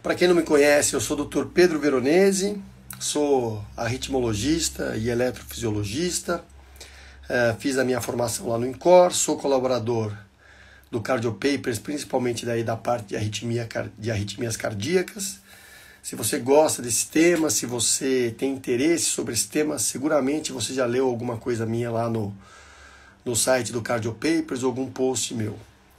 Para quem não me conhece, eu sou o Dr. Pedro Veronese, sou arritmologista e eletrofisiologista, fiz a minha formação lá no INCOR, sou colaborador do Cardio Papers, principalmente daí da parte de arritmias cardíacas. Se você gosta desse tema, se você tem interesse sobre esse tema, seguramente você já leu alguma coisa minha lá no site do Cardio Papers ou algum post meu.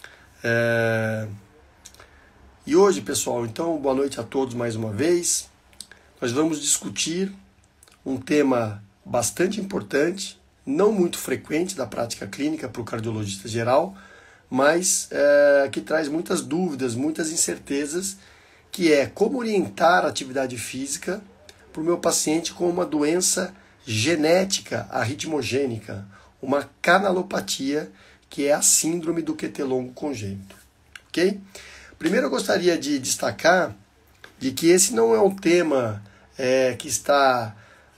E hoje, pessoal, então, boa noite a todos mais uma vez. Nós vamos discutir um tema bastante importante, não muito frequente da prática clínica para o cardiologista geral, mas que traz muitas dúvidas, muitas incertezas, que é como orientar a atividade física para o meu paciente com uma doença genética arritmogênica, uma canalopatia, que é a síndrome do QT longo congênito. Ok? Primeiro eu gostaria de destacar de que esse não é um tema que está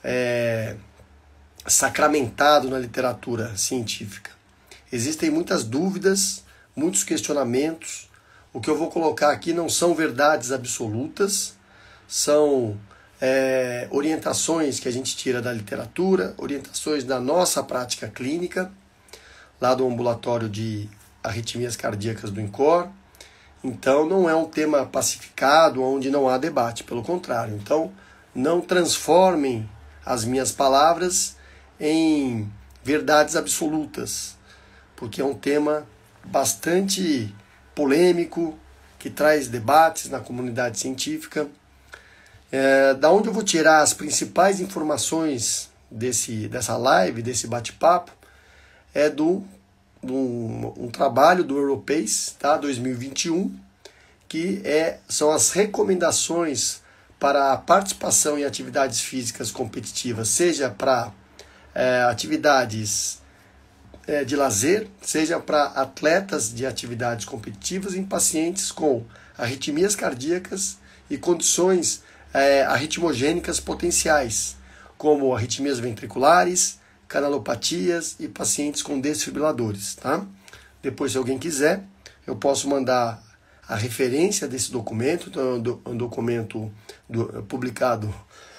sacramentado na literatura científica. Existem muitas dúvidas, muitos questionamentos. O que eu vou colocar aqui não são verdades absolutas, são orientações que a gente tira da literatura, orientações da nossa prática clínica, lá do ambulatório de arritmias cardíacas do INCOR. Então não é um tema pacificado, onde não há debate, pelo contrário. Então não transformem as minhas palavras em verdades absolutas, porque é um tema bastante polêmico, que traz debates na comunidade científica. Da onde eu vou tirar as principais informações dessa live, desse bate-papo, é um trabalho do Europace, tá? 2021, que são as recomendações para a participação em atividades físicas competitivas, seja para atividades de lazer, seja para atletas de atividades competitivas em pacientes com arritmias cardíacas e condições arritmogênicas potenciais, como arritmias ventriculares, canalopatias e pacientes com desfibriladores. Tá? Depois, se alguém quiser, eu posso mandar a referência desse documento, um documento publicado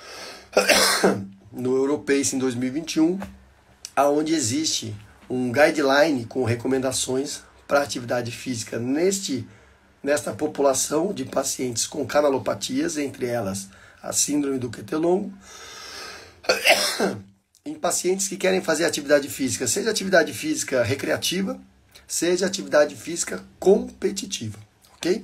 no Europace em 2021, onde existe um guideline com recomendações para atividade física nesta população de pacientes com canalopatias, entre elas a síndrome do QT longo, em pacientes que querem fazer atividade física, seja atividade física recreativa, seja atividade física competitiva, ok?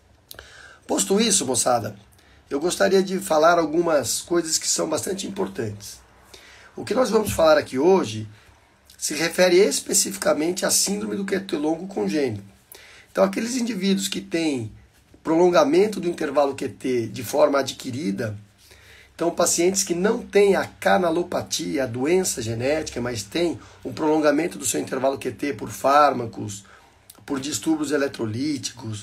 Posto isso, moçada, eu gostaria de falar algumas coisas que são bastante importantes. O que nós vamos falar aqui hoje se refere especificamente à síndrome do QT longo congênito. Então, aqueles indivíduos que têm prolongamento do intervalo QT de forma adquirida, então pacientes que não têm a canalopatia, a doença genética, mas têm um prolongamento do seu intervalo QT por fármacos, por distúrbios eletrolíticos,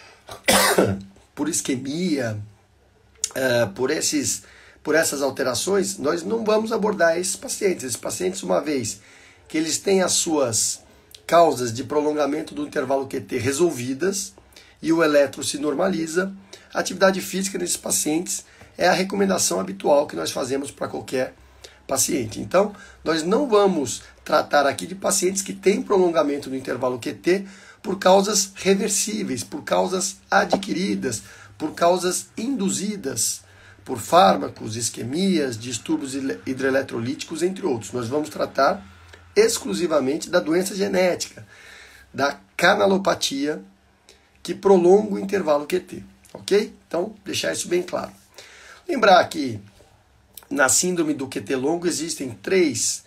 por isquemia, por essas alterações, nós não vamos abordar esses pacientes. Esses pacientes, uma vez que eles têm as suas causas de prolongamento do intervalo QT resolvidas e o eletro se normaliza, a atividade física nesses pacientes é a recomendação habitual que nós fazemos para qualquer paciente. Então, nós não vamos tratar aqui de pacientes que têm prolongamento do intervalo QT por causas reversíveis, por causas adquiridas, por causas induzidas, por fármacos, isquemias, distúrbios hidroeletrolíticos, entre outros. Nós vamos tratar exclusivamente da doença genética, da canalopatia, que prolonga o intervalo QT, ok? Então, deixar isso bem claro. Lembrar que na síndrome do QT longo existem 3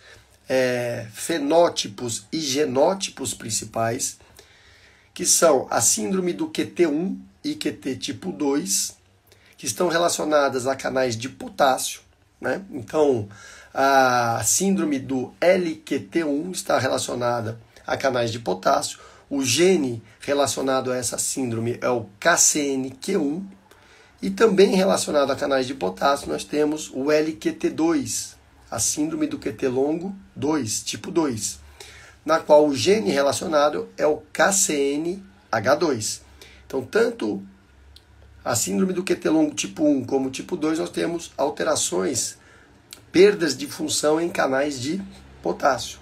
fenótipos e genótipos principais, que são a síndrome do QT1 e QT tipo 2, que estão relacionadas a canais de potássio, né? Então, a síndrome do LQT1 está relacionada a canais de potássio. O gene relacionado a essa síndrome é o KCNQ1. E também relacionado a canais de potássio, nós temos o LQT2, a síndrome do QT longo 2, tipo 2, na qual o gene relacionado é o KCNH2. Então, tanto a síndrome do QT longo tipo 1 como tipo 2, nós temos alterações, perdas de função em canais de potássio.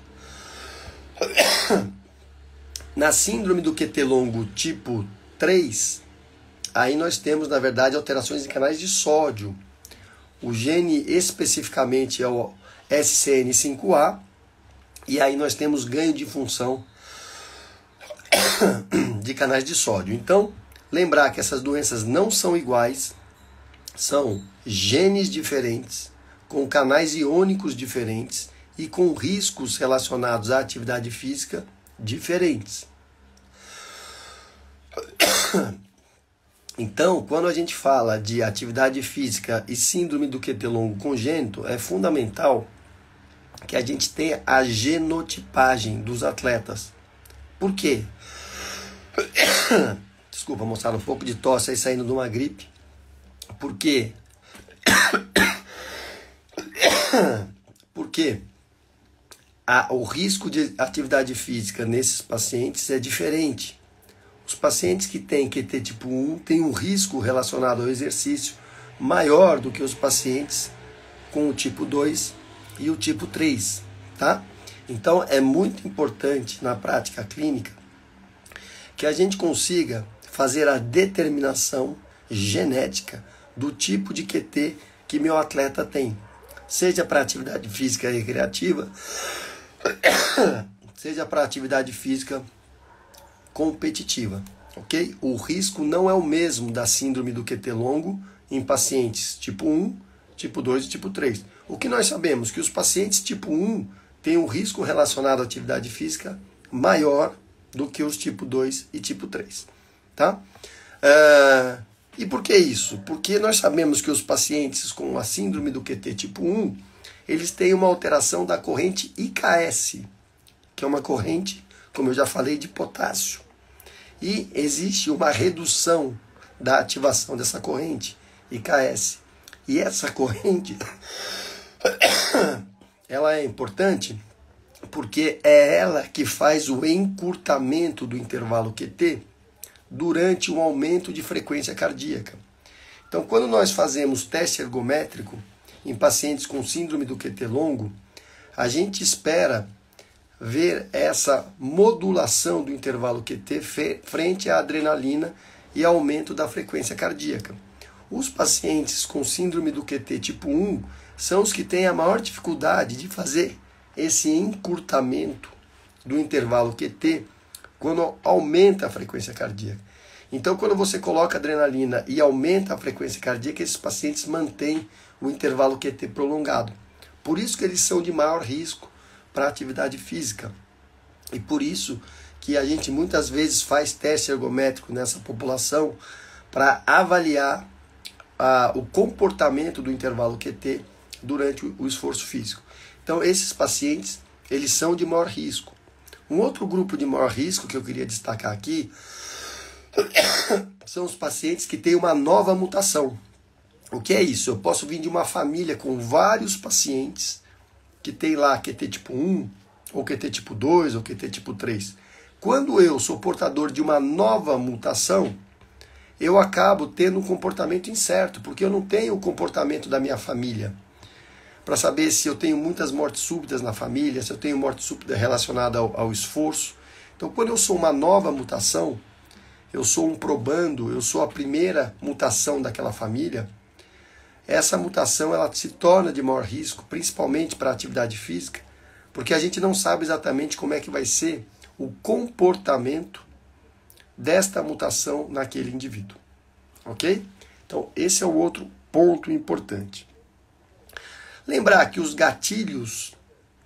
Na síndrome do QT longo tipo 3, aí nós temos, na verdade, alterações em canais de sódio. O gene especificamente é o SCN5A, e aí nós temos ganho de função de canais de sódio. Então, lembrar que essas doenças não são iguais, são genes diferentes, com canais iônicos diferentes e com riscos relacionados à atividade física diferentes. Então, quando a gente fala de atividade física e síndrome do QT longo congênito, é fundamental que a gente tenha a genotipagem dos atletas. Por quê? Desculpa, moçada, um pouco de tosse aí saindo de uma gripe. Por quê? Porque o risco de atividade física nesses pacientes é diferente. Os pacientes que têm QT tipo 1 têm um risco relacionado ao exercício maior do que os pacientes com o tipo 2 e o tipo 3, tá? Então é muito importante na prática clínica que a gente consiga fazer a determinação genética do tipo de QT que meu atleta tem, seja para atividade física recreativa, seja para atividade física competitiva, ok? O risco não é o mesmo da síndrome do QT longo em pacientes tipo 1, tipo 2 e tipo 3. O que nós sabemos é que os pacientes tipo 1 têm um risco relacionado à atividade física maior do que os tipo 2 e tipo 3, tá? E por que isso? Porque nós sabemos que os pacientes com a síndrome do QT tipo 1, eles têm uma alteração da corrente IKS, que é uma corrente, como eu já falei, de potássio. E existe uma redução da ativação dessa corrente IKS. E essa corrente, ela é importante porque é ela que faz o encurtamento do intervalo QT durante um aumento de frequência cardíaca. Então, quando nós fazemos teste ergométrico em pacientes com síndrome do QT longo, a gente espera ver essa modulação do intervalo QT frente à adrenalina e aumento da frequência cardíaca. Os pacientes com síndrome do QT tipo 1 são os que têm a maior dificuldade de fazer esse encurtamento do intervalo QT quando aumenta a frequência cardíaca. Então, quando você coloca adrenalina e aumenta a frequência cardíaca, esses pacientes mantêm o intervalo QT prolongado. Por isso que eles são de maior risco para a atividade física. E por isso que a gente muitas vezes faz teste ergométrico nessa população para avaliar o comportamento do intervalo QT durante o esforço físico. Então, esses pacientes, eles são de maior risco. Um outro grupo de maior risco que eu queria destacar aqui são os pacientes que têm uma nova mutação. O que é isso? Eu posso vir de uma família com vários pacientes que tem lá QT tipo 1, ou QT tipo 2, ou QT tipo 3. Quando eu sou portador de uma nova mutação, eu acabo tendo um comportamento incerto, porque eu não tenho o comportamento da minha família. Para saber se eu tenho muitas mortes súbitas na família, se eu tenho morte súbita relacionada ao esforço. Então, quando eu sou uma nova mutação, eu sou um probando, eu sou a primeira mutação daquela família, essa mutação ela se torna de maior risco, principalmente para a atividade física, porque a gente não sabe exatamente como é que vai ser o comportamento desta mutação naquele indivíduo. Ok? Então, esse é o outro ponto importante. Lembrar que os gatilhos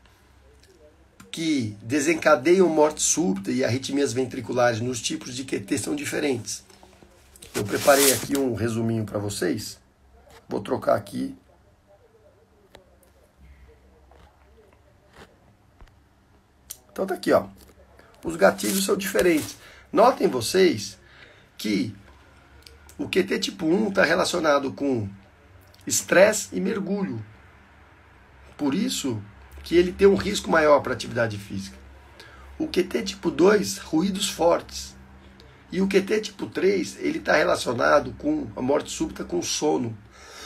que desencadeiam morte súbita e arritmias ventriculares nos tipos de QT são diferentes. Eu preparei aqui um resuminho para vocês. Vou trocar aqui. Então tá aqui, ó. Os gatilhos são diferentes. Notem vocês que o QT tipo 1 está relacionado com estresse e mergulho. Por isso que ele tem um risco maior para a atividade física. O QT tipo 2, ruídos fortes. E o QT tipo 3, ele está relacionado com a morte súbita com sono.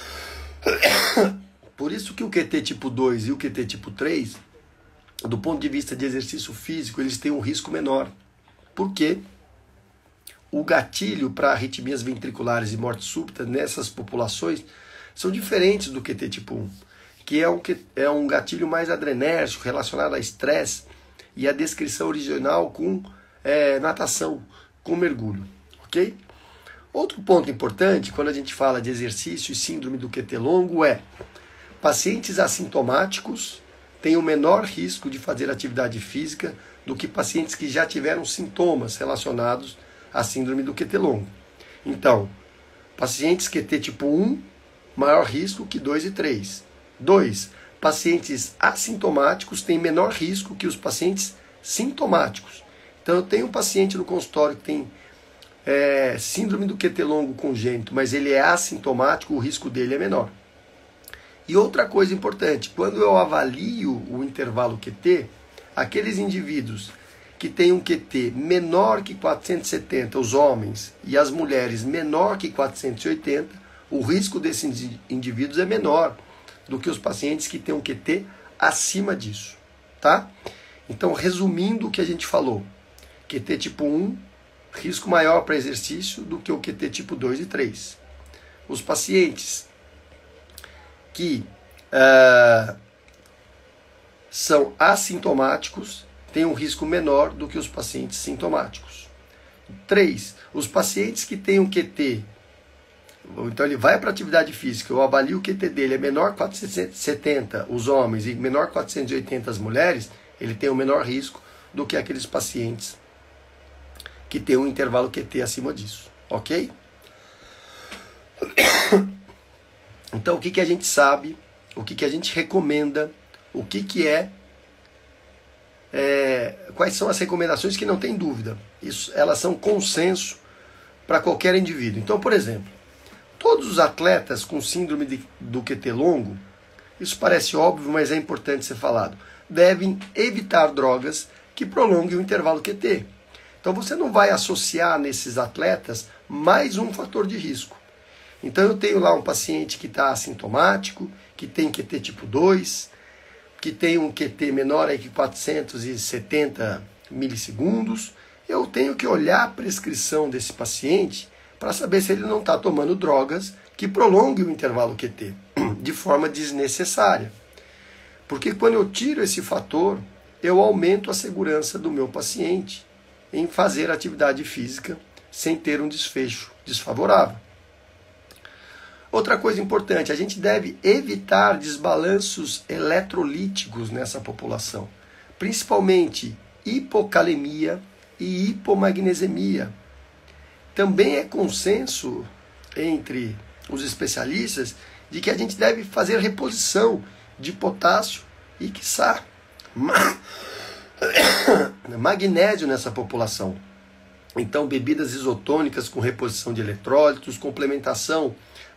Por isso que o QT tipo 2 e o QT tipo 3, do ponto de vista de exercício físico, eles têm um risco menor. Porque o gatilho para arritmias ventriculares e morte súbita nessas populações são diferentes do QT tipo 1, que é um gatilho mais adrenérgico, relacionado a estresse, e a descrição original com natação, com mergulho, ok? Outro ponto importante, quando a gente fala de exercício e síndrome do QT longo, é pacientes assintomáticos têm o menor risco de fazer atividade física do que pacientes que já tiveram sintomas relacionados à síndrome do QT longo. Então, pacientes QT tipo 1, maior risco que 2 e 3. 2. Pacientes assintomáticos têm menor risco que os pacientes sintomáticos. Então, eu tenho um paciente no consultório que tem síndrome do QT longo congênito, mas ele é assintomático, o risco dele é menor. E outra coisa importante, quando eu avalio o intervalo QT, aqueles indivíduos que têm um QT menor que 470, os homens, e as mulheres menor que 480, o risco desses indivíduos é menor do que os pacientes que têm um QT acima disso, tá? Então, resumindo o que a gente falou, QT tipo 1, risco maior para exercício do que o QT tipo 2 e 3. Os pacientes que são assintomáticos têm um risco menor do que os pacientes sintomáticos. 3. Os pacientes que têm um QT, então ele vai para atividade física, eu avalio o QT dele é menor 470 os homens e menor 480 as mulheres, ele tem o menor risco do que aqueles pacientes que têm um intervalo QT acima disso, ok? Então, o que a gente sabe, o que a gente recomenda, o que quais são as recomendações que não tem dúvida. Isso, elas são consenso para qualquer indivíduo. Então, por exemplo, todos os atletas com síndrome do QT longo, isso parece óbvio, mas é importante ser falado, devem evitar drogas que prolonguem o intervalo QT. Então, você não vai associar nesses atletas mais um fator de risco. Então, eu tenho lá um paciente que está assintomático, que tem QT tipo 2, que tem um QT menor aí que 470 milissegundos. Eu tenho que olhar a prescrição desse paciente para saber se ele não está tomando drogas que prolonguem o intervalo QT de forma desnecessária. Porque quando eu tiro esse fator, eu aumento a segurança do meu paciente em fazer atividade física sem ter um desfecho desfavorável. Outra coisa importante, a gente deve evitar desbalanços eletrolíticos nessa população, principalmente hipocalemia e hipomagnesemia. Também é consenso entre os especialistas de que a gente deve fazer reposição de potássio e, quiçá, magnésio nessa população. Então, bebidas isotônicas com reposição de eletrólitos, complementação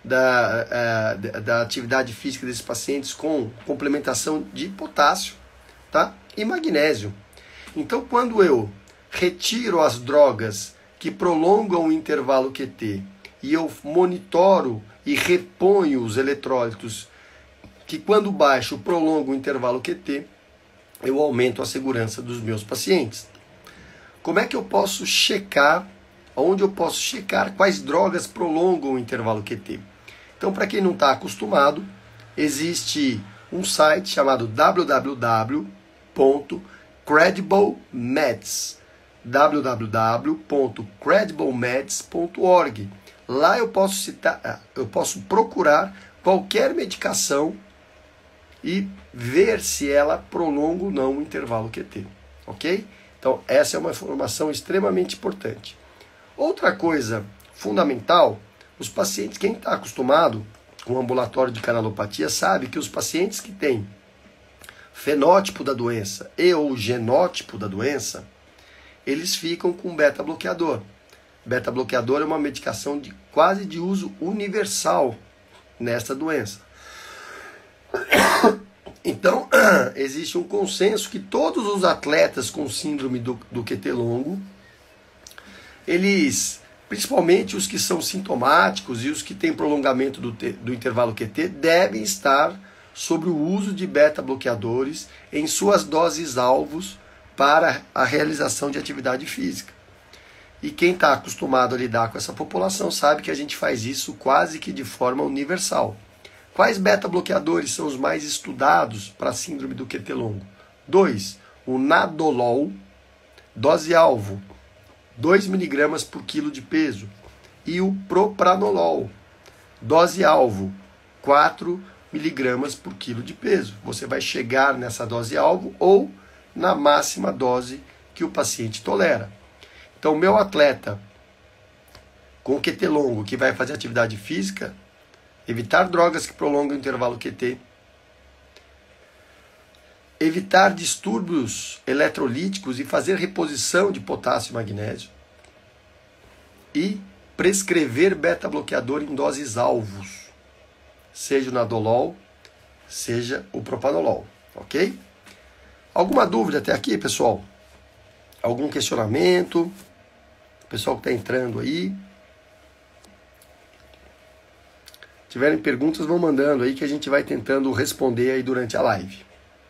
da atividade física desses pacientes com complementação de potássio, tá? E magnésio. Então, quando eu retiro as drogas que prolongam o intervalo QT e eu monitoro e reponho os eletrólitos que, quando baixo, prolongam o intervalo QT, eu aumento a segurança dos meus pacientes. Como é que eu posso checar, onde eu posso checar quais drogas prolongam o intervalo QT? Então, para quem não está acostumado, existe um site chamado www.credible.meds, www.credible.meds.org. Lá eu posso procurar qualquer medicação e ver se ela prolonga ou não o intervalo QT, ok? Então, essa é uma informação extremamente importante. Outra coisa fundamental, os pacientes, quem está acostumado com o ambulatório de canalopatia, sabe que os pacientes que têm fenótipo da doença e ou genótipo da doença, eles ficam com beta-bloqueador. Beta-bloqueador é uma medicação quase de uso universal nesta doença. Então, existe um consenso que todos os atletas com síndrome do QT longo eles, principalmente os que são sintomáticos e os que têm prolongamento do intervalo QT, devem estar sobre o uso de beta-bloqueadores em suas doses alvos para a realização de atividade física. E quem está acostumado a lidar com essa população sabe que a gente faz isso quase que de forma universal. Quais beta-bloqueadores são os mais estudados para a síndrome do QT longo? 2. O Nadolol, dose-alvo, 2 mg por quilo de peso. E o Propranolol, dose-alvo, 4 mg por quilo de peso. Você vai chegar nessa dose-alvo ou na máxima dose que o paciente tolera. Então, meu atleta com QT longo que vai fazer atividade física, evitar drogas que prolongam o intervalo QT, evitar distúrbios eletrolíticos e fazer reposição de potássio e magnésio, e prescrever beta-bloqueador em doses alvos, seja o Nadolol, seja o Propranolol, ok? Alguma dúvida até aqui, pessoal? Algum questionamento? Pessoal que está entrando aí. Se tiverem perguntas, vão mandando aí que a gente vai tentando responder aí durante a live.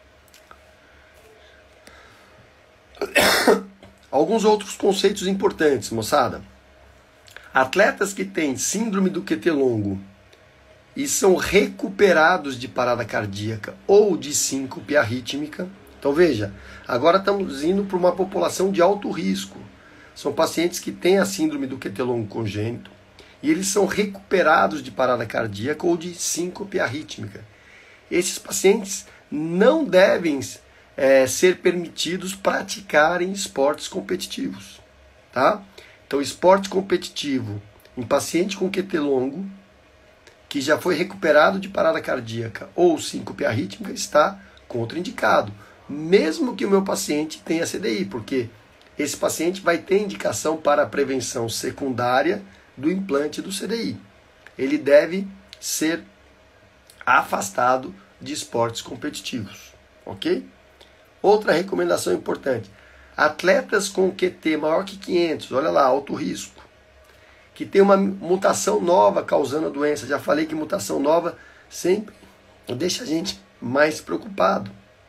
Alguns outros conceitos importantes, moçada. Atletas que têm síndrome do QT longo e são recuperados de parada cardíaca ou de síncope arrítmica. Então veja, agora estamos indo para uma população de alto risco. São pacientes que têm a síndrome do QT longo congênito e eles são recuperados de parada cardíaca ou de síncope arrítmica. Esses pacientes não devem ser permitidos praticarem esportes competitivos, tá? Então, esporte competitivo em paciente com QT longo que já foi recuperado de parada cardíaca ou síncope arrítmica está contraindicado, mesmo que o meu paciente tenha CDI, porque esse paciente vai ter indicação para a prevenção secundária do implante do CDI. Ele deve ser afastado de esportes competitivos, ok? Outra recomendação importante: atletas com QT maior que 500, olha lá, alto risco, que tem uma mutação nova causando a doença. Já falei que mutação nova sempre deixa a gente mais preocupado.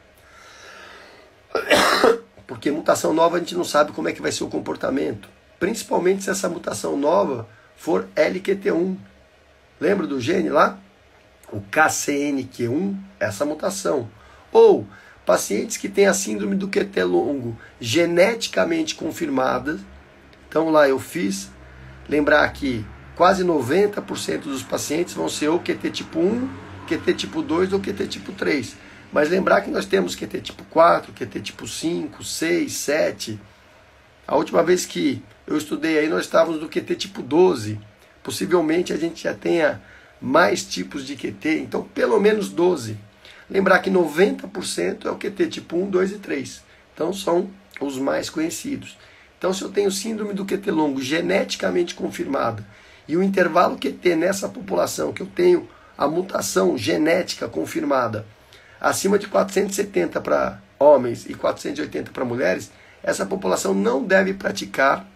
Porque mutação nova a gente não sabe como é que vai ser o comportamento. Principalmente se essa mutação nova for LQT1. Lembra do gene lá? O KCNQ1, essa mutação. Ou pacientes que têm a síndrome do QT longo geneticamente confirmada. Então lá eu fiz, lembrar que quase 90% dos pacientes vão ser ou QT tipo 1, QT tipo 2 ou QT tipo 3. Mas lembrar que nós temos QT tipo 4, QT tipo 5, 6, 7. A última vez que eu estudei aí, nós estávamos no QT tipo 12. Possivelmente a gente já tenha mais tipos de QT, então pelo menos 12. Lembrar que 90% é o QT tipo 1, 2 e 3. Então são os mais conhecidos. Então se eu tenho síndrome do QT longo geneticamente confirmada e o intervalo QT nessa população que eu tenho a mutação genética confirmada acima de 470 para homens e 480 para mulheres, essa população não deve praticar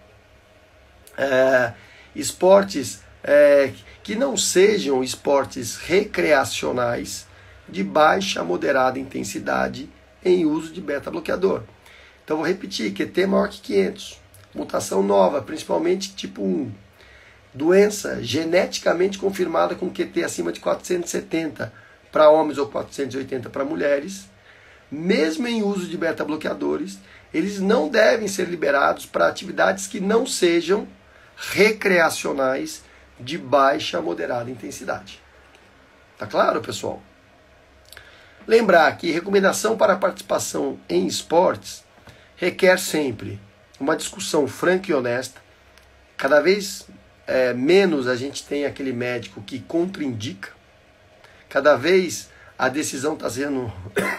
esportes que não sejam esportes recreacionais de baixa a moderada intensidade em uso de beta-bloqueador. Então vou repetir, QT maior que 500, mutação nova, principalmente tipo 1, doença geneticamente confirmada com QT acima de 470 para homens ou 480 para mulheres, mesmo em uso de beta-bloqueadores, eles não devem ser liberados para atividades que não sejam recreacionais de baixa a moderada intensidade. Tá claro, pessoal? Lembrar que recomendação para participação em esportes requer sempre uma discussão franca e honesta. Cada vez menos a gente tem aquele médico que contraindica. Cada vez a decisão está sendo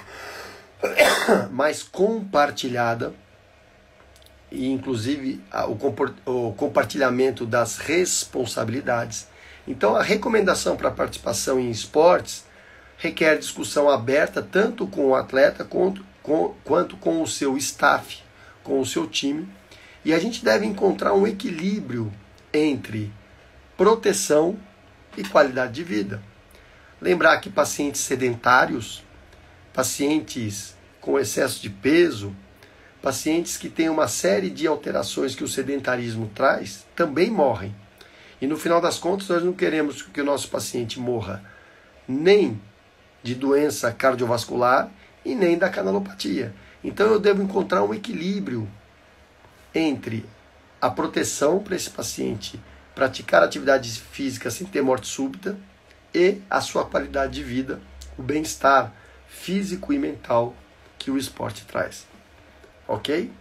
mais compartilhada e inclusive o compartilhamento das responsabilidades. Então a recomendação para participação em esportes requer discussão aberta tanto com o atleta quanto com o seu staff, com o seu time, E a gente deve encontrar um equilíbrio entre proteção e qualidade de vida. Lembrar que pacientes sedentários, pacientes com excesso de peso, pacientes que têm uma série de alterações que o sedentarismo traz, também morrem. E no final das contas, nós não queremos que o nosso paciente morra nem de doença cardiovascular e nem da canalopatia. Então eu devo encontrar um equilíbrio entre a proteção para esse paciente praticar atividade física sem ter morte súbita e a sua qualidade de vida, o bem-estar físico e mental que o esporte traz. Ok?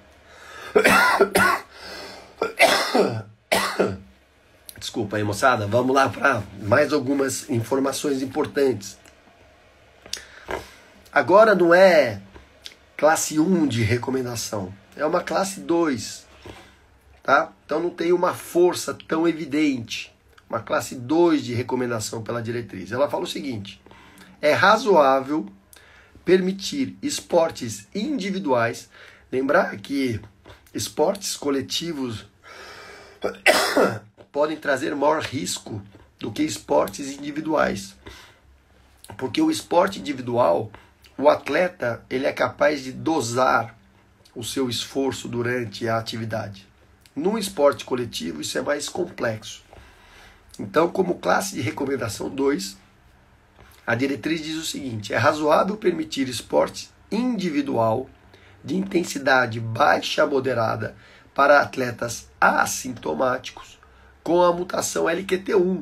Desculpa aí, moçada. Vamos lá para mais algumas informações importantes. Agora não é classe 1 de recomendação, é uma classe 2, tá? Então não tem uma força tão evidente. Uma classe 2 de recomendação pela diretriz. Ela fala o seguinte: é razoável permitir esportes individuais. Lembrar que esportes coletivos podem trazer maior risco do que esportes individuais. Porque o esporte individual, o atleta, ele é capaz de dosar o seu esforço durante a atividade. No esporte coletivo, isso é mais complexo. Então, como classe de recomendação 2, a diretriz diz o seguinte: é razoável permitir esporte individual de intensidade baixa a moderada para atletas assintomáticos com a mutação LQT1,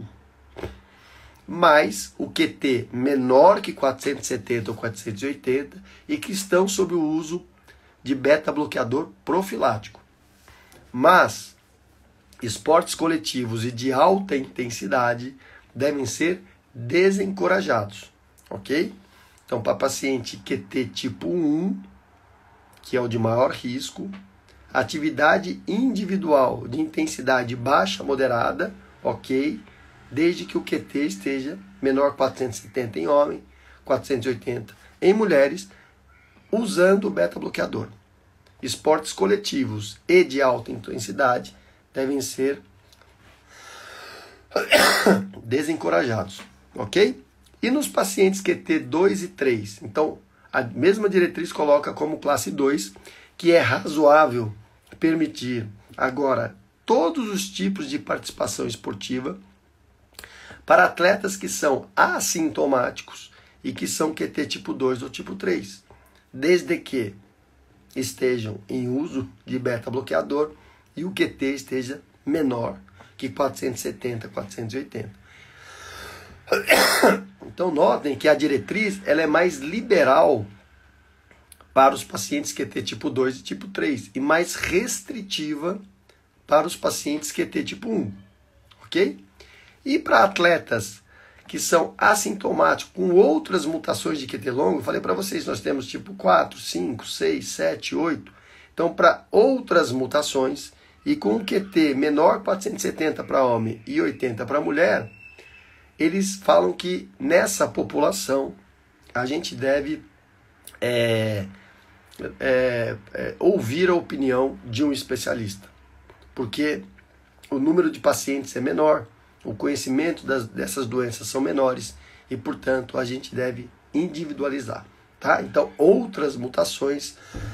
mas o QT menor que 470 ou 480 e que estão sob o uso de beta-bloqueador profilático. Mas esportes coletivos e de alta intensidade devem ser desencorajados, ok? Então, para paciente QT tipo 1, que é o de maior risco, atividade individual de intensidade baixa a moderada, ok? Desde que o QT esteja menor 470 em homem, 480 em mulheres, usando o beta-bloqueador. Esportes coletivos e de alta intensidade devem ser desencorajados, ok? E nos pacientes QT 2 e 3, então a mesma diretriz coloca como classe 2, que é razoável permitir agora todos os tipos de participação esportiva para atletas que são assintomáticos e que são QT tipo 2 ou tipo 3, desde que estejam em uso de beta-bloqueador e o QT esteja menor que 470, 480. Então notem que a diretriz ela é mais liberal para os pacientes QT tipo 2 e tipo 3 e mais restritiva para os pacientes QT tipo 1, ok? E para atletas que são assintomáticos com outras mutações de QT longo, eu falei para vocês, nós temos tipo 4, 5, 6, 7, 8. Então, para outras mutações e com um QT menor 470 para homem e 80 para mulher, eles falam que nessa população a gente deve ouvir a opinião de um especialista, porque o número de pacientes é menor, o conhecimento dessas doenças são menores e, portanto, a gente deve individualizar, tá? Então, outras mutações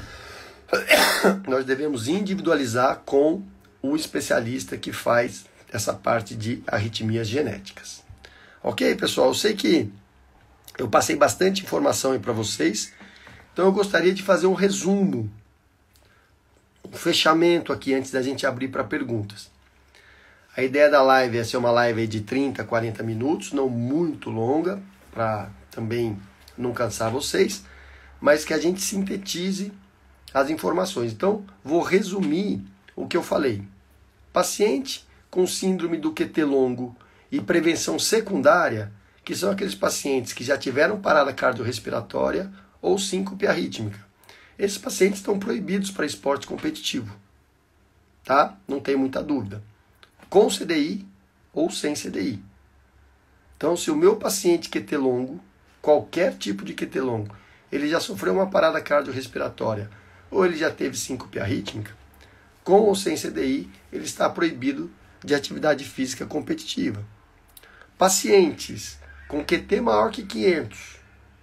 nós devemos individualizar com o especialista que faz essa parte de arritmias genéticas. Ok, pessoal? Eu sei que eu passei bastante informação aí para vocês, então eu gostaria de fazer um resumo, um fechamento aqui antes da gente abrir para perguntas. A ideia da live é ser uma live de 30, 40 minutos, não muito longa, para também não cansar vocês, mas que a gente sintetize as informações. Então, vou resumir o que eu falei. Paciente com síndrome do QT longo e prevenção secundária, que são aqueles pacientes que já tiveram parada cardiorrespiratória ou síncope arrítmica. Esses pacientes estão proibidos para esporte competitivo, tá? Não tem muita dúvida. Com CDI ou sem CDI. Então, se o meu paciente QT longo, qualquer tipo de QT longo, ele já sofreu uma parada cardiorrespiratória, ou ele já teve síncope arrítmica, com ou sem CDI, ele está proibido de atividade física competitiva. Pacientes com QT maior que 500,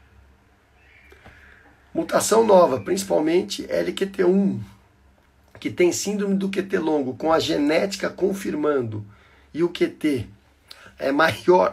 mutação nova, principalmente LQT1, que tem síndrome do QT longo, com a genética confirmando, e o QT é maior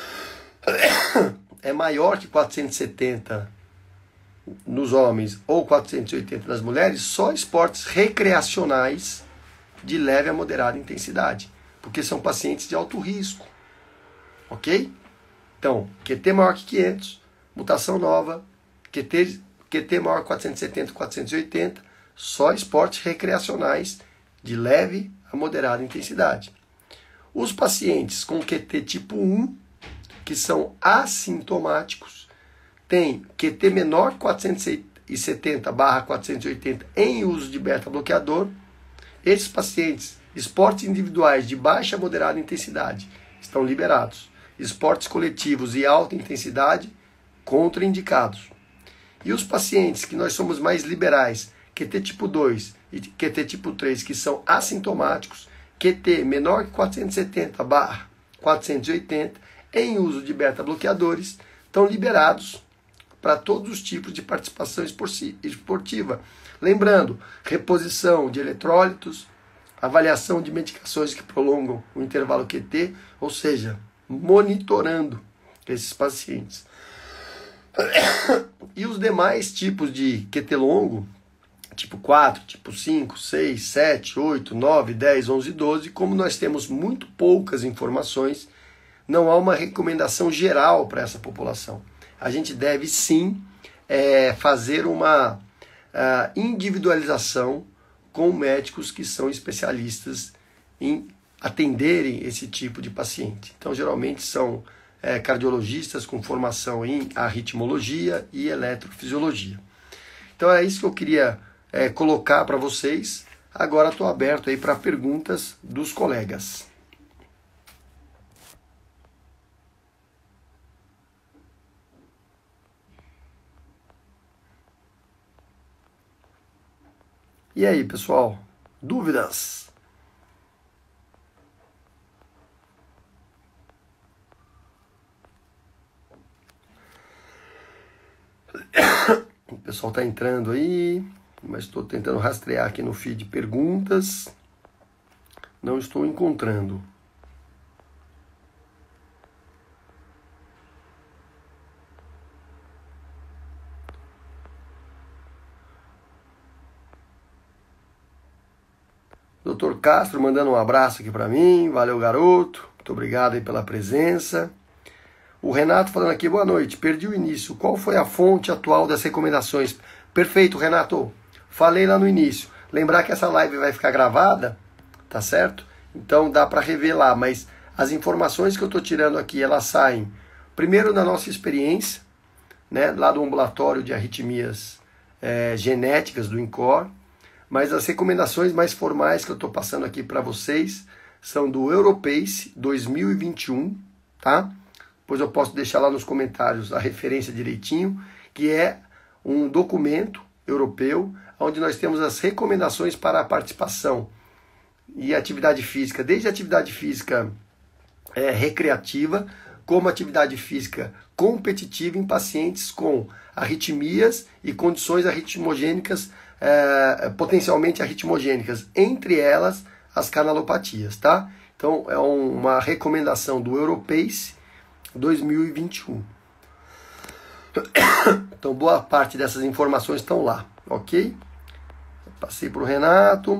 que 470 nos homens ou 480 nas mulheres, só esportes recreacionais de leve a moderada intensidade, porque são pacientes de alto risco, ok? Então, QT maior que 500, mutação nova, QT maior que 470, 480, só esportes recreacionais de leve a moderada intensidade. Os pacientes com QT tipo 1, que são assintomáticos, têm QT menor que 470/480 em uso de beta-bloqueador. Esses pacientes, esportes individuais de baixa a moderada intensidade, estão liberados. Esportes coletivos e alta intensidade, contraindicados. E os pacientes que nós somos mais liberais, QT tipo 2 e QT tipo 3, que são assintomáticos, QT menor que 470/480, em uso de beta-bloqueadores, estão liberados para todos os tipos de participação esportiva. Lembrando, reposição de eletrólitos, avaliação de medicações que prolongam o intervalo QT, ou seja, monitorando esses pacientes. E os demais tipos de QT longo, tipo 4, tipo 5, 6, 7, 8, 9, 10, 11, 12, como nós temos muito poucas informações, não há uma recomendação geral para essa população. A gente deve sim fazer uma individualização com médicos que são especialistas em atenderem esse tipo de paciente. Então, geralmente são cardiologistas com formação em arritmologia e eletrofisiologia. Então, é isso que eu queria colocar para vocês. Agora estou aberto aí para perguntas dos colegas. E aí, pessoal? Dúvidas? O pessoal está entrando aí, mas estou tentando rastrear aqui no feed perguntas. Não estou encontrando. Dr. Castro mandando um abraço aqui para mim. Valeu, garoto. Muito obrigado aí pela presença. O Renato falando aqui, boa noite. Perdi o início. Qual foi a fonte atual das recomendações? Perfeito, Renato. Falei lá no início. Lembrar que essa live vai ficar gravada, tá certo? Então dá para rever lá, mas as informações que eu estou tirando aqui, elas saem primeiro da nossa experiência, né, lá do ambulatório de arritmias genéticas do INCOR. Mas as recomendações mais formais que eu estou passando aqui para vocês são do Europace 2021, tá? Depois eu posso deixar lá nos comentários a referência direitinho, que é um documento europeu, onde nós temos as recomendações para a participação e atividade física, desde a atividade física recreativa, como atividade física competitiva em pacientes com arritmias e condições arritmogênicas, potencialmente arritmogênicas, entre elas as canalopatias, tá? Então é uma recomendação do Europace 2021. Então boa parte dessas informações estão lá, ok? Passei para o Renato.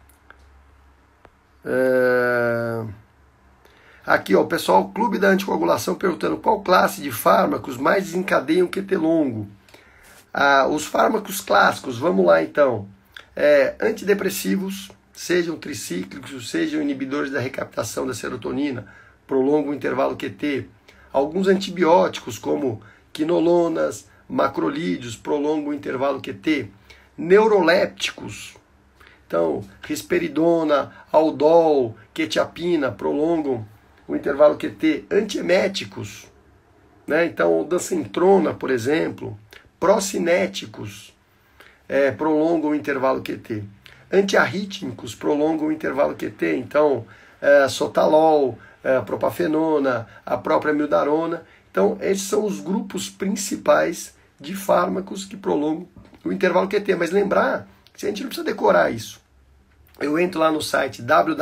Aqui, ó, o pessoal, Clube da Anticoagulação perguntando qual classe de fármacos mais desencadeiam QT longo. Os fármacos clássicos, vamos lá então. Antidepressivos, sejam tricíclicos, sejam inibidores da recaptação da serotonina, prolongam o intervalo QT. Alguns antibióticos, como quinolonas, macrolídeos, prolongam o intervalo QT. Neurolépticos, então, risperidona, aldol, quetiapina, prolongam o intervalo QT. Antieméticos, né? Então, o dancentrona, por exemplo, procinéticos, prolongam o intervalo QT. Antiarrítmicos prolongam o intervalo QT, então sotalol, propafenona, a própria mildarona. Então, esses são os grupos principais de fármacos que prolongam o intervalo QT. Mas lembrar que a gente não precisa decorar isso. Eu entro lá no site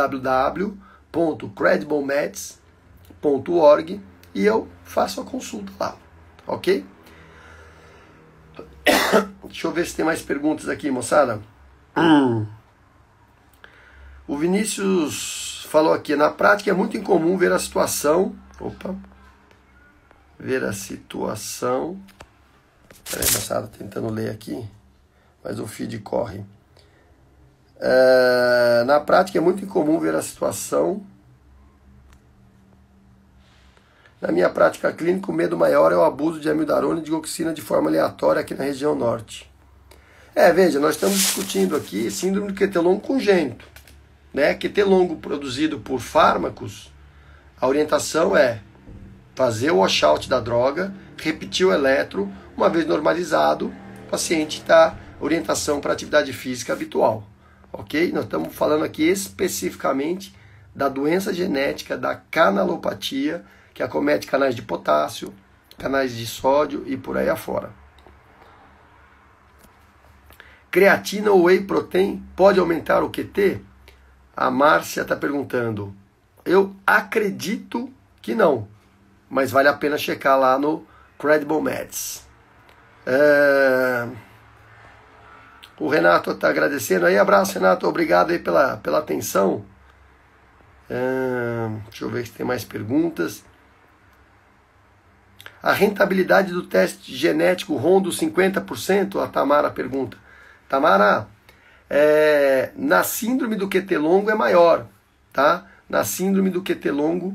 www.crediblemads.org e eu faço a consulta lá, ok? Deixa eu ver se tem mais perguntas aqui, moçada. O Vinícius falou aqui, na prática é muito incomum ver a situação... Ver a situação... Peraí, moçada, tentando ler aqui, mas o feed corre. Na prática é muito incomum ver a situação... Na minha prática clínica, o medo maior é o abuso de amiodarona e de digoxina de forma aleatória aqui na região norte. Veja, nós estamos discutindo aqui síndrome do QT longo congênito. Né? QT longo produzido por fármacos, a orientação é fazer o washout da droga, repetir o eletro, uma vez normalizado, o paciente está orientação para atividade física habitual. Ok? Nós estamos falando aqui especificamente da doença genética da canalopatia, que acomete canais de potássio, canais de sódio e por aí afora. Creatina ou whey protein pode aumentar o QT? A Márcia está perguntando. Eu acredito que não, mas vale a pena checar lá no Credible Meds. O Renato está agradecendo aí. Abraço, Renato. Obrigado aí pela atenção. Deixa eu ver se tem mais perguntas. A rentabilidade do teste genético ronda os 50%? A Tamara pergunta. Tamara, na síndrome do QT longo é maior, tá? Na síndrome do QT longo,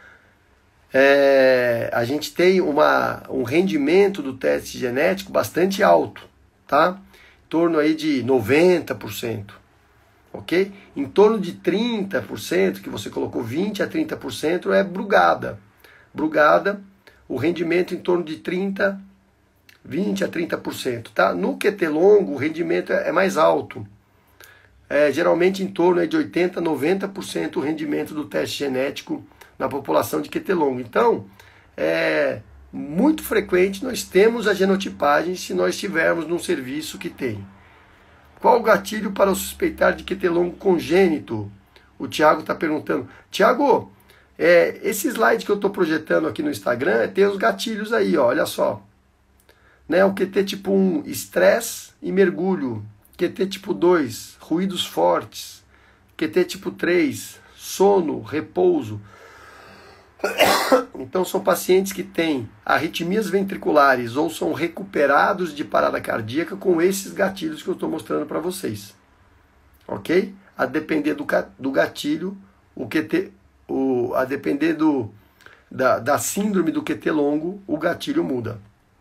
a gente tem um rendimento do teste genético bastante alto, tá? Em torno aí de 90%, ok? Em torno de 30%, que você colocou 20% a 30%, é Brugada. Brugada, o rendimento em torno de 20% a 30%. Tá? No QT longo, o rendimento é mais alto. Geralmente em torno de 80% a 90% o rendimento do teste genético na população de QT longo. Então, é muito frequente nós temos a genotipagem se nós estivermos num serviço que tem. Qual o gatilho para suspeitar de QT longo congênito? O Thiago está perguntando. Thiago, esse slide que eu estou projetando aqui no Instagram tem os gatilhos aí, ó, olha só. Né, o QT tipo 1, estresse e mergulho. QT tipo 2, ruídos fortes. QT tipo 3, sono, repouso. Então são pacientes que têm arritmias ventriculares ou são recuperados de parada cardíaca com esses gatilhos que eu estou mostrando para vocês. Ok? A depender do gatilho, o QT... a depender da síndrome do QT longo, o gatilho muda.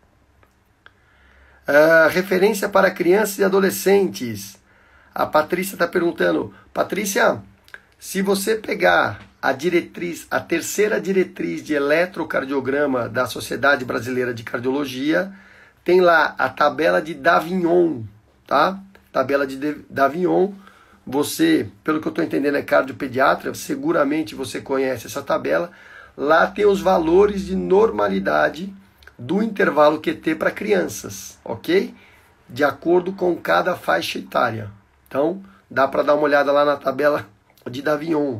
Referência para crianças e adolescentes. A Patrícia está perguntando. Patrícia, se você pegar a terceira diretriz de eletrocardiograma da Sociedade Brasileira de Cardiologia, tem lá a tabela de Davignon, tá? Tabela de Davignon. Você, pelo que eu estou entendendo, é cardiopediatra, seguramente você conhece essa tabela. Lá tem os valores de normalidade do intervalo QT para crianças, ok? De acordo com cada faixa etária. Então, dá para dar uma olhada lá na tabela de Davignon.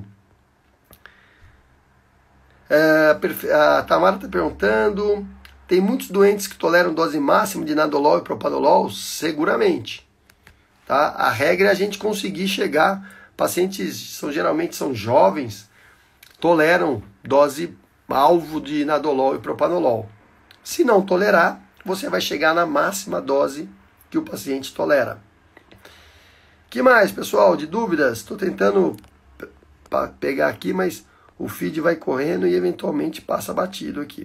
A Tamara está perguntando, tem muitos doentes que toleram dose máxima de nadolol e propanolol? Seguramente. Tá? A regra é a gente conseguir chegar, pacientes geralmente são jovens, toleram dose alvo de nadolol e propanolol. Se não tolerar, você vai chegar na máxima dose que o paciente tolera. Que mais, pessoal, de dúvidas? Estou tentando pegar aqui, mas o feed vai correndo e eventualmente passa batido aqui.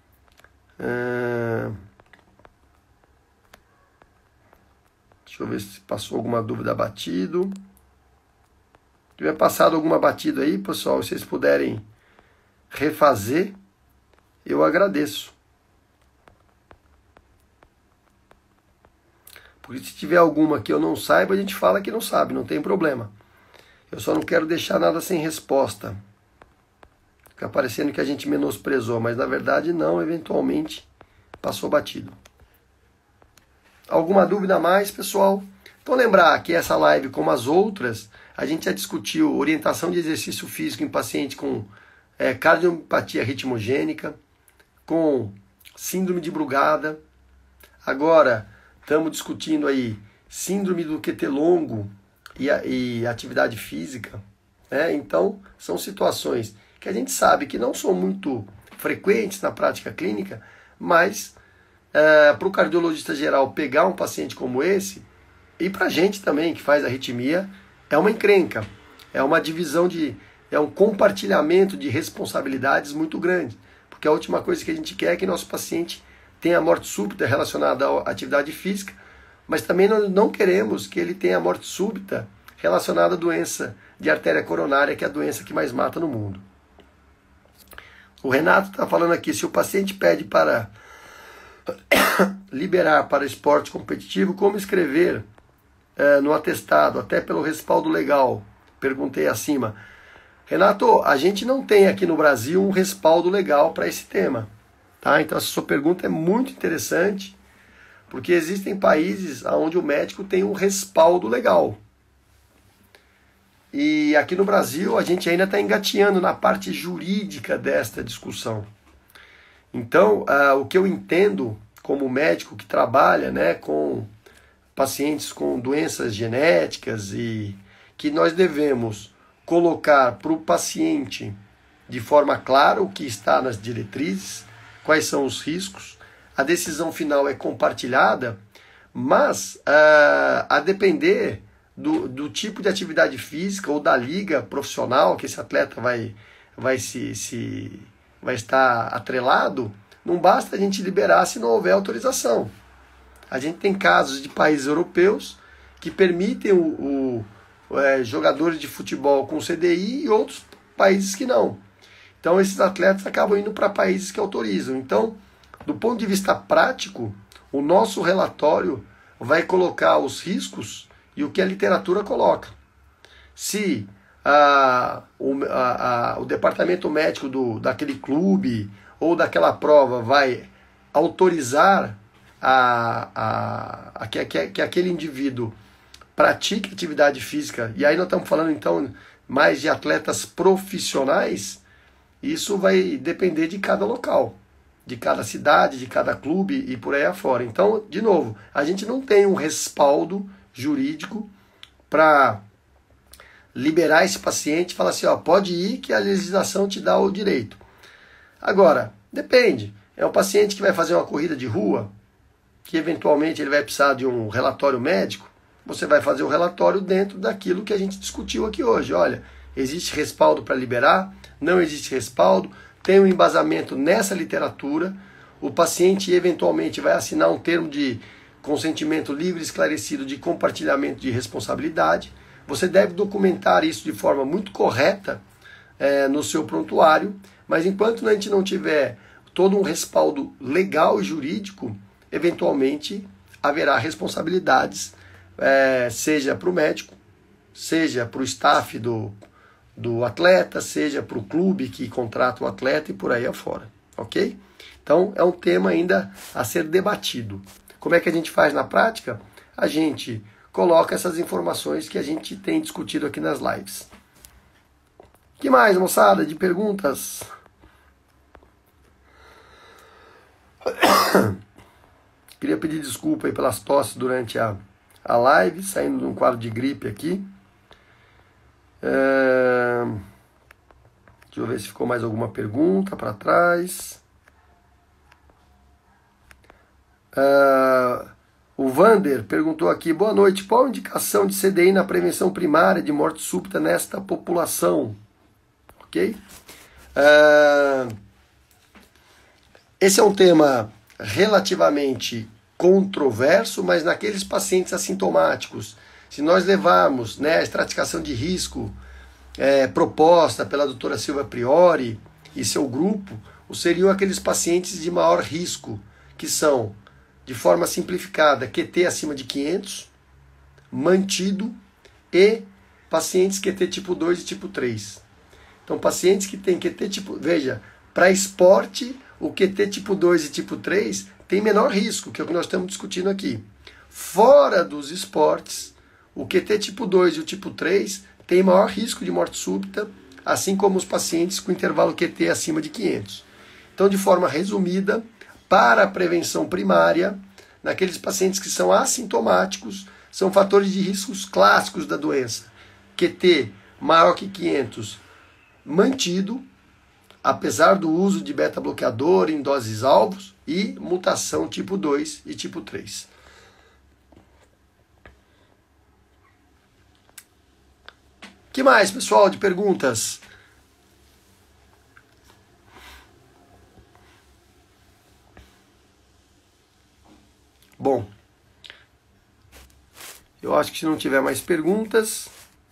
Deixa eu ver se passou alguma dúvida batido. Se tiver passado alguma batida aí, pessoal, se vocês puderem refazer, eu agradeço. Porque se tiver alguma que eu não saiba, a gente fala que não sabe, não tem problema. Eu só não quero deixar nada sem resposta. Fica parecendo que a gente menosprezou, mas na verdade não, eventualmente passou batido. Alguma dúvida a mais, pessoal? Então lembrar que essa live, como as outras, a gente já discutiu orientação de exercício físico em paciente com cardiopatia ritmogênica, com síndrome de Brugada. Agora estamos discutindo aí síndrome do QT longo e atividade física. Então são situações que a gente sabe que não são muito frequentes na prática clínica, mas para o cardiologista geral pegar um paciente como esse, e para a gente também que faz arritmia, é uma encrenca, é uma divisão é um compartilhamento de responsabilidades muito grande, porque a última coisa que a gente quer é que nosso paciente tenha morte súbita relacionada à atividade física, mas também nós não queremos que ele tenha morte súbita relacionada à doença de artéria coronária, que é a doença que mais mata no mundo. O Renato está falando aqui, se o paciente pede para liberar para esporte competitivo, como escrever no atestado, até pelo respaldo legal? Perguntei acima. Renato, a gente não tem aqui no Brasil um respaldo legal para esse tema. Tá? Então essa sua pergunta é muito interessante, porque existem países onde o médico tem um respaldo legal. E aqui no Brasil a gente ainda está engateando na parte jurídica desta discussão. Então, o que eu entendo como médico que trabalha com pacientes com doenças genéticas e que nós devemos colocar para o paciente de forma clara o que está nas diretrizes, quais são os riscos, a decisão final é compartilhada, mas a depender do tipo de atividade física ou da liga profissional que esse atleta vai estar atrelado, não basta a gente liberar se não houver autorização. A gente tem casos de países europeus que permitem jogadores de futebol com CDI e outros países que não. Então esses atletas acabam indo para países que autorizam. Então, do ponto de vista prático, o nosso relatório vai colocar os riscos e o que a literatura coloca. Se o departamento médico daquele clube ou daquela prova vai autorizar que aquele indivíduo pratique atividade física, e aí nós estamos falando então mais de atletas profissionais, isso vai depender de cada local, de cada cidade, de cada clube e por aí afora. Então, de novo, a gente não tem um respaldo jurídico para liberar esse paciente e falar assim, pode ir que a legislação te dá o direito. Agora, depende. É um paciente que vai fazer uma corrida de rua, que eventualmente ele vai precisar de um relatório médico, você vai fazer o relatório dentro daquilo que a gente discutiu aqui hoje. Olha, existe respaldo para liberar? Não existe respaldo? Tem um embasamento nessa literatura? O paciente eventualmente vai assinar um termo de consentimento livre e esclarecido de compartilhamento de responsabilidade. Você deve documentar isso de forma muito correta no seu prontuário, mas enquanto a gente não tiver todo um respaldo legal e jurídico, eventualmente haverá responsabilidades, seja para o médico, seja para o staff do atleta, seja para o clube que contrata o atleta e por aí afora, ok? Então é um tema ainda a ser debatido. Como é que a gente faz na prática? A gente coloca essas informações que a gente tem discutido aqui nas lives. O que mais, moçada, de perguntas? Queria pedir desculpa aí pelas tosses durante a live, saindo de um quadro de gripe aqui. Deixa eu ver se ficou mais alguma pergunta para trás. O Vander perguntou aqui, boa noite, qual a indicação de CDI na prevenção primária de morte súbita nesta população? Ok? Esse é um tema relativamente controverso, mas naqueles pacientes assintomáticos, se nós levarmos a estratificação de risco proposta pela doutora Silvia Priori e seu grupo, seriam aqueles pacientes de maior risco, que são de forma simplificada, QT acima de 500, mantido, e pacientes QT tipo 2 e tipo 3. Então, pacientes que têm QT tipo... Veja, para esporte, o QT tipo 2 e tipo 3 tem menor risco, que é o que nós estamos discutindo aqui. Fora dos esportes, o QT tipo 2 e o tipo 3 tem maior risco de morte súbita, assim como os pacientes com intervalo QT acima de 500. Então, de forma resumida, para a prevenção primária, naqueles pacientes que são assintomáticos, são fatores de riscos clássicos da doença. QT maior que 500 mantido, apesar do uso de beta-bloqueador em doses alvos, e mutação tipo 2 e tipo 3. Que mais, pessoal, de perguntas? Bom, eu acho que se não tiver mais perguntas,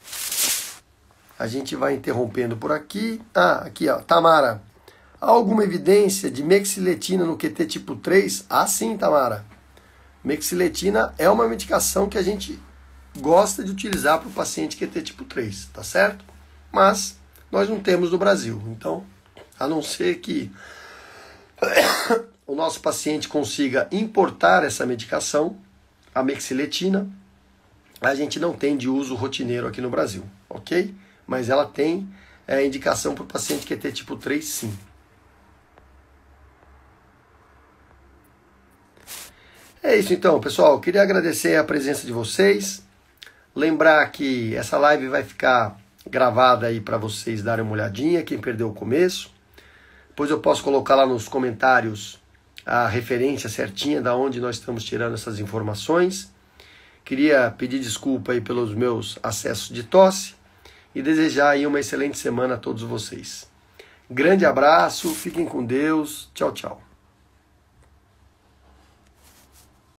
a gente vai interrompendo por aqui. Ah, aqui, ó, Tamara. Há alguma evidência de mexiletina no QT tipo 3? Ah, sim, Tamara. Mexiletina é uma medicação que a gente gosta de utilizar para o paciente QT tipo 3, tá certo? Mas nós não temos no Brasil. Então, a não ser que o nosso paciente consiga importar essa medicação, a mexiletina, a gente não tem de uso rotineiro aqui no Brasil, ok? Mas ela tem indicação para o paciente QT tipo 3, sim. É isso então, pessoal. Eu queria agradecer a presença de vocês. Lembrar que essa live vai ficar gravada aí para vocês darem uma olhadinha, quem perdeu o começo. Depois eu posso colocar lá nos comentários a referência certinha da onde nós estamos tirando essas informações. Queria pedir desculpa aí pelos meus acessos de tosse e desejar aí uma excelente semana a todos vocês. Grande abraço, fiquem com Deus. Tchau, tchau.